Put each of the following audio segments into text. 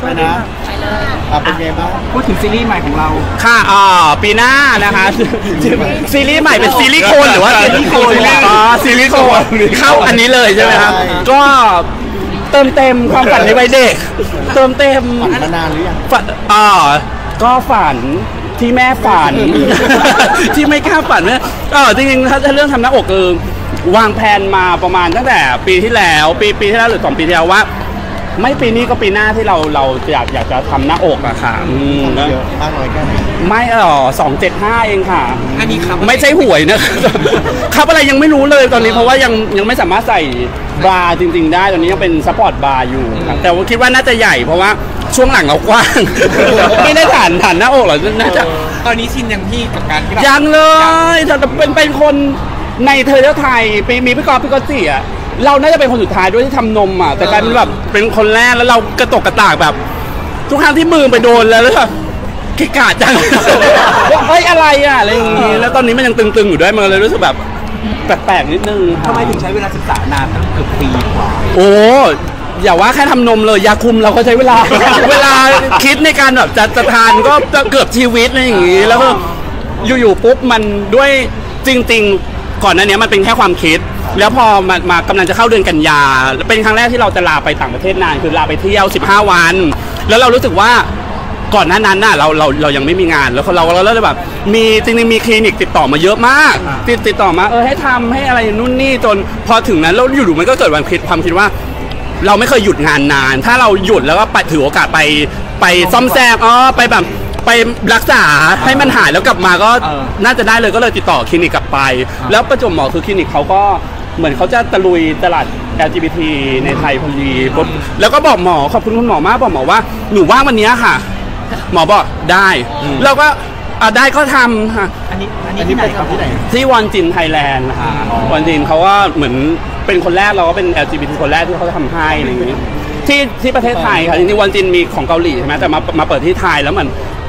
ไปนะเป็นไงบ้างพูดถึงซีรีส์ใหม่ของเราค่ะปีหน้านะคะซีรีส์ใหม่เป็นซีรีส์โคนหรือว่าซีรีส์โคนซีรีส์โคนเข้าอันนี้เลยใช่ไหมครับก็เติมเต็มความฝันในวัยเด็กเติมเต็มมานานหรือยังฝันก็ฝันที่แม่ฝันที่ไม่กล้าฝันเนี่ยจริงๆถ้าเรื่องทำหน้าอกวางแผนมาประมาณตั้งแต่ปีที่แล้วปีที่แล้วหรือ2 ปีที่แล้วว่าไม่ปีนี้ก็ปีหน้าที่เราอยากจะทำหน้าอกอะค่ะเยอะมากน้อยแค่ไหนไม่275เองค่ะอันนี้ครับไม่ใช่หวยนะครับอะไรยังไม่รู้เลยตอนนี้เพราะว่ายังไม่สามารถใส่บาร์จริงๆได้ตอนนี้ยังเป็นสปอร์ตบาร์อยู่แต่ว่าคิดว่าน่าจะใหญ่เพราะว่าช่วงหลังเรากว้างไม่ได้ฐานหน้าอกหรอกน่าจะตอนนี้ชินยังพี่กับการที่ยังเลยแต่เป็นคนในเทอร์ไทยมีพี่กอล์ฟพี่ก๊อตซี่อะเราน่าจะเป็นคนสุดท้ายด้วยที่ทำนมอ่ะแต่กลายเป็นแบบเป็นคนแรกแล้วเรากระตกกระตากแบบทุกครั้งที่มือไปโดนแล้วกิกาจังเฮ้ยอะไรอ่ะอะไรอย่างงี้แล้วตอนนี้มันยังตึงๆอยู่ด้วยมันเลยรู้สึกแบบแปลกๆนิดนึงทำไมถึงใช้เวลาศึกษานานตั้งเกือบปีกว่าโอ้อย่าว่าแค่ทำนมเลยยาคุมเราก็ใช้เวลาคิดในการแบบจะทานก็เกือบชีวิตอะไรอย่างงี้แล้วก็อยู่ๆปุ๊บมันด้วยจริงๆก่อนหน้านี้มันเป็นแค่ความคิดแล้วพอมากำลังจะเข้าเดือนกันยาเป็นครั้งแรกที่เราจะลาไปต่างประเทศนานคือลาไปเที่ยว15 วันแล้วเรารู้สึกว่าก่อนหน้านั้นน่ะเรายังไม่มีงานแล้วเราเลยแบบมีจริงๆมีคลินิกติดต่อมาเยอะมากติดต่อมาให้ทำให้อะไรนู่นนี่จนพอถึงนั้นแล้วอยู่ๆมันก็เกิดความคิดว่าเราไม่เคยหยุดงานนานถ้าเราหยุดแล้วก็ไปถือโอกาสไปซ่อมแซมไปแบบไปรักษาให้มันหายแล้วกลับมาก็น่าจะได้เลยก็เลยติดต่อคลินิกกลับไปแล้วประจวบเหมาะคือคลินิกเขาก็เหมือนเขาจะตะลุยตลาด LGBT ในไทยพอดีแล้วก็บอกหมอขอบคุณคุณหมอมากบอกหมอว่าหนูว่างวันนี้ค่ะหมอบอกได้แล้วก็ได้ก็ทำค่ะอันนี้ไปทำที่ไหนที่วอนจินไทยแลนด์ค่ะวอนจินเขาก็เหมือนเป็นคนแรกเราก็เป็น LGBT คนแรกที่เขาทำให้อะไรอย่างนี้ที่ประเทศไทยค่ะจริงๆวอนจินมีของเกาหลีใช่ไหมแต่มาเปิดที่ไทยแล้วมัน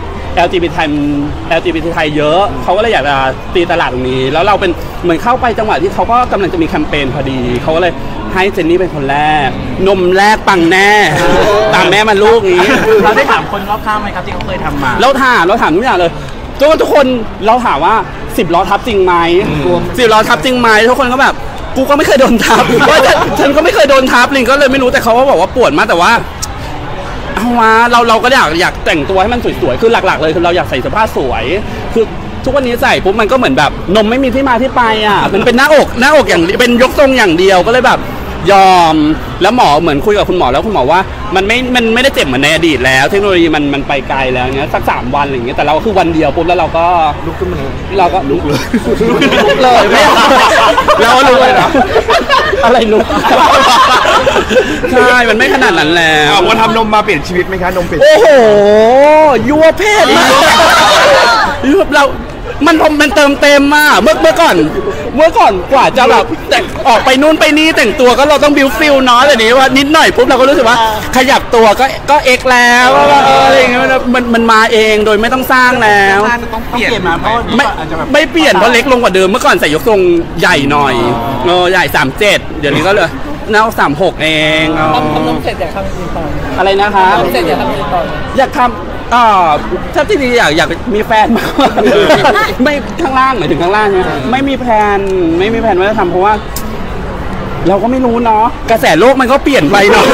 LGBT ไทยเยอะเขาก็เลยอยากจะตีตลาดตรงนี้แล้วเราเป็นเหมือนเข้าไปจังหวะที่เขาก็กำลังจะมีแคมเปญพอดีเขาก็เลยให้เจนนี่เป็นคนแรกนมแรกปังแน่ตามแม่มันลูกนี้เราได้ถามคนรอบข้างไหมครับที่เขาเคยทำมาเราถามทุกอย่างเลยทุกคนเราถามว่า10 ล้อทับจริงไหม10 ล้อทับจริงไหมทุกคนก็แบบกูก็ไม่เคยโดนทับว่าฉันก็ไม่เคยโดนทับลิงก็เลยไม่รู้แต่เขาก็บอกว่าปวดมากแต่ว่าเอามาเราก็อยากแต่งตัวให้มันสวยๆคือหลักๆเลยคือเราอยากใส่เสื้อผ้าสวยคือทุกวันนี้ใส่ปุ๊บมันก็เหมือนแบบนมไม่มีที่มาที่ไปอ่ะมันเป็นหน้าอกอย่างเป็นยกทรงอย่างเดียวก็เลยแบบยอมแล้วหมอเหมือนคุยกับคุณหมอแล้วคุณหมอว่ามันไม่ได้เจ็บเหมือนในอดีตแล้วเทคโนโลยีมันไปไกลแล้วเงี้ยสัก3 วันอะไรเงี้ยแต่เราคือวันเดียวปุ๊บแล้วเราก็ลุกขึ้นมาเลยเราก็ลุกเลยไม่เราลุกเลยนะอะไรลุกใช่มันไม่ขนาดนั้นแล้วว่าทำนมมาเปลี่ยนชีวิตไหมคะนมเปลี่ยนโอ้โหยั่วเพศมากเรามันเติมเต็มมากเมื่อก่อนกว่าจะแบบแต่ออกไปนู่นไปนี่แต่งตัวก็เราต้องบิวฟิลเนาะแต่นี้ว่านิดหน่อยปุ๊บเราก็รู้สึกว่าขยับตัวก็เอกแล้วอะไรอย่างเงี้ยมันมาเองโดยไม่ต้องสร้างแล้วต้องเปลี่ยนมาเพราะไม่เปลี่ยนเพราะเล็กลงกว่าเดิมเมื่อก่อนใส่ยกทรงใหญ่หน่อยใหญ่37เดี๋ยวนี้ก็เลยน่า36เองทำนมเสร็จอยากทำอีกต่ออะไรนะคะเสร็จอยากทำอีกต่ออยากทำถ้าที่ดีอยากมีแฟนมากไม่ข้างล่างหมายถึงข้างล่างเนี่ยไม่มีแพลนว่าจะทำเพราะว่าเราก็ไม่รู้เนาะกระแสโลกมันก็เปลี่ยนไปเนาะ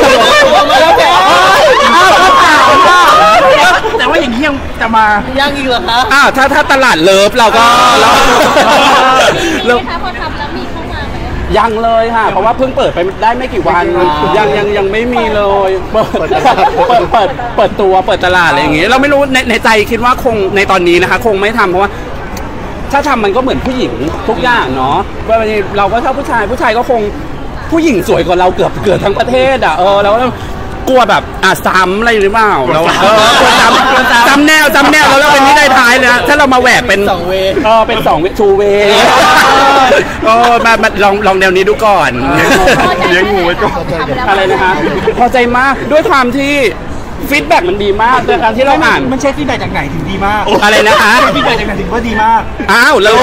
แต่ว่าอย่างนี้ยังจะมายังอีกเหรอคะถ้าตลาดเลิฟเราก็แล้วพอทำแล้วมีเข้ามาไหมยังเลยค่ะเพราะว่าเพิ่งเปิดไปได้ไม่กี่วันยังไม่มีเลยเปิดตลาดอะไรอย่างเงี้ยเราไม่รู้ในใจคิดว่าคงในตอนนี้นะคะคงไม่ทำเพราะว่าถ้าทำมันก็เหมือนผู้หญิงทุกอย่างเนาะว่าเราก็ชอบผู้ชายก็คงผู้หญิงสวยกว่าเราเกือบทั้งประเทศแล้วกลัวแบบซ้ำอะไรหรือเปล่าเราซ้ำแนวแล้วเป็นที่ได้ท้ายเลยนะถ้าเรามาแหวกเป็น 2 เวเป็น2 เวมาลองแนวนี้ดูก่อนเลี้ยงงูไว้ก่อนอะไรนะคะพอใจมากด้วยความที่ฟีดแบ็กมันดีมากในการที่เราอ่านมันเช็คฟีดแบ็กจากไหนถึงดีมากอะไรนะคะฟีดแบ็กจากไหนถึงว่าดีมากอ้าวเรา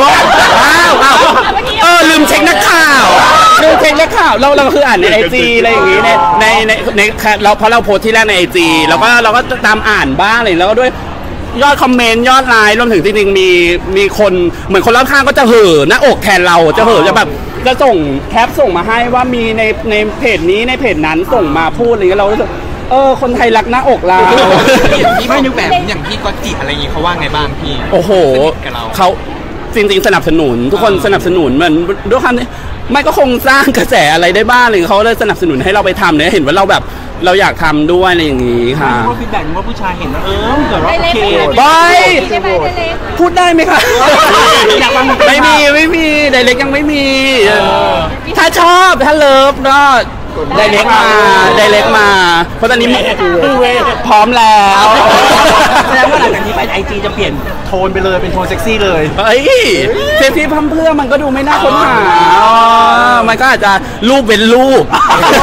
ลืมเช็คนักข่าวเราคืออ่านในไอจีอะไรอย่างงี้ในเราเพราะเราโพสที่แรกในไอจีเราก็ตามอ่านบ้างเลยแล้วก็ด้วยยอดคอมเมนต์ยอดไลน์รวมถึงจริงๆมีคนเหมือนคนรอบข้างก็จะเห่อหน้าอกแทนเราจะเห่อจะแบบจะส่งแคปส่งมาให้ว่ามีในเพจนี้ในเพจนั้นส่งมาพูดอะไรเงี้ยเรารู้สึกคนไทยรักหน้าอกเราพี่ไม่นึกแบบอย่างพี่ก็จิอะไรอย่างงี้เขาว่าไงบ้างพี่โอ้โหสนิทกับเราเขาจริงๆสนับสนุนทุกคนสนับสนุนเหมือนด้วยความที่ไม่ก็คงสร้างกระแสอะไรได้บ้างเลยเขาเลยสนับสนุนให้เราไปทำเนี่ยเห็นว่าเราแบบเราอยากทำด้วยอะไรอย่างงี้ค่ะเพราะฟีดแบ็กว่าผู้ชายเห็นแล้วเกิดว่าโอเคบอยได้ไหมได้เล็กพูดได้ไหมคะอยากฟังไม่มีไดเล็กยังไม่มีถ้าชอบถ้าเลิฟก็ไดเล็กมาเพราะตอนนี้พร้อมแล้วแสดงว่าหลังจากนี้ไปไอจีจะเปลี่ยนโทนไปเลยเป็นโทนเซ็กซี่เลยเฮ้ยเซฟที่พัมเพื่อมันก็ดูไม่น่าค้นหามันก็อาจจะรูปเป็นรูป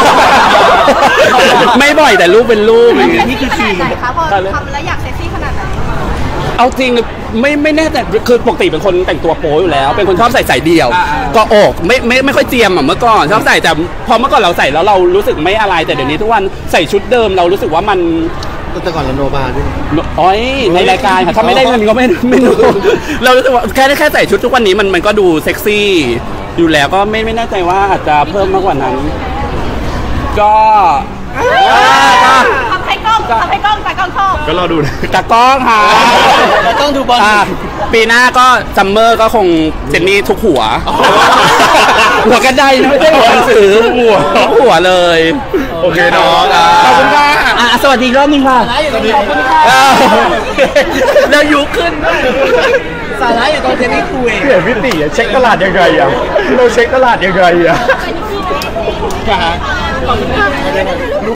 ไม่บ่อยแต่รูปเป็นรูปอย่างเซ็เงี้ยกซี่ขนาดไหนคะพอทำแล้วอยากเซ็กซี่ขนาดไหนเอาจริงไม่แน่แต่คือปกติเป็นคนแต่งตัวโป๊อยู่แล้ว เป็นคนชอบใส่สายเดี่ยว ก็อกไม่ค่อยเจียมอ่ะเมื่อก่อนชอบใส่แต่พอเมื่อก่อนเราใส่แล้วเรารู้สึกไม่อะไรแต่เดี๋ยวนี้ทุกวันใส่ชุดเดิมเรารู้สึกว่ามันแต่ก่อนเราโนบาด้วยอ๋อยในรายการค่ะถ้าไม่ได้เงินก็ไม่รู้เรารู้สึกว่าแค่ใส่ชุดทุกวันนี้มันก็ดูเซ็กซี่อยู่แล้วก็ไม่แน่ใจว่าอาจจะเพิ่มมากกว่านั้นก็ทำให้กล้องตากล้องชอบก็รอดูนะตากล้องค่ะต้องดูบอลปีหน้าก็ซัมเมอร์ก็คงเจนนี่ทุกหัวกระไดนะไม่ใช่หัวหนังสือหัวเลยโอเคเนาะขอบคุณค่ะสวัสดีอีกรอบนึงค่ะขอบคุณค่ะแล้วยุขึ้นสาระอยู่ตอนเจนนี่คุยเปลี่ยนพิติเช็คตลาดยังไงอ่ะเราเช็คตลาดยังไงอ่ะเป็นที่ไหน